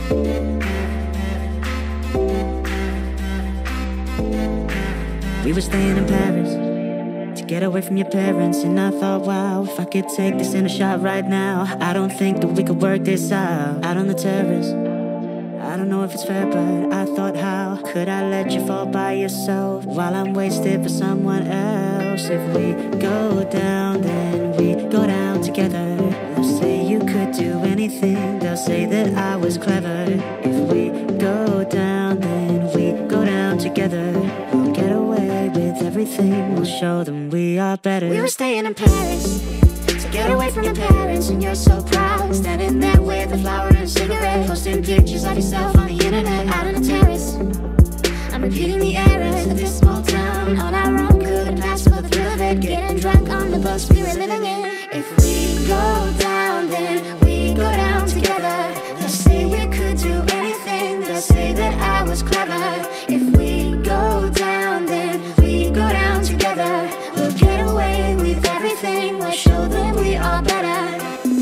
We were staying in Paris to get away from your parents, and I thought, wow, if I could take this in a shot right now, I don't think that we could work this out on the terrace. I don't know if it's fair, but I thought, how could I let you fall by yourself while I'm wasted for someone else? If we go down, then we go down together. They'll say you could do anything, they'll say that I was clever. If we go down, then we go down together. We'll get away with everything, we'll show them we are better. We were staying in Paris to get away from your parents, and you're so proud, standing there with a flower and a cigarette, posting pictures of yourself on the internet, out on the terrace. I'm repeating the errors of this small town on our own, couldn't pass for the thrill of it, getting drunk on the bus we were living in. If we go down, then we go down together. They'll say we could do anything, they'll say that I was clever. If we go down, then we go down together. We'll get away with everything, we'll show them we are better.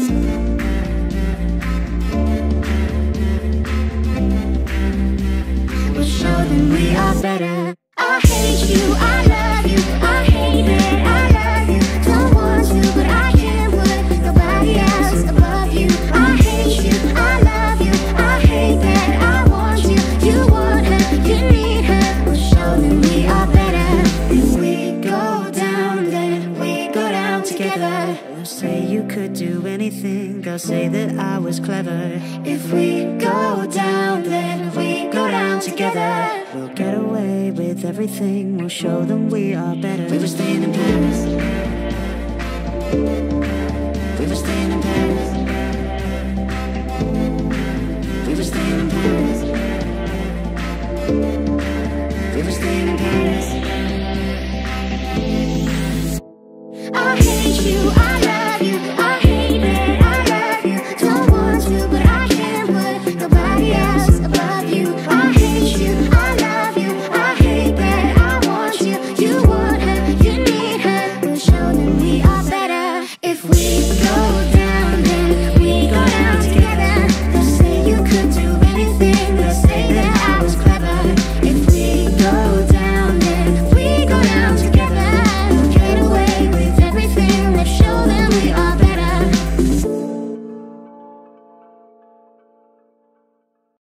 We'll show them we are better. I hate you, I love you, I hate it, I love you. Don't want to, but I can't put nobody else above you. I hate you, I love you, I hate that I want you. You want her, you need her. We'll show them we are better. If we go down, then we go down together. They'll say you could do anything, they'll say that I was clever. If we go down, then we go down together. We'll get away with everything, we'll show them we are better. We were staying in Paris. We were staying in Paris. We were staying in Paris. We were staying in Paris. I hate you,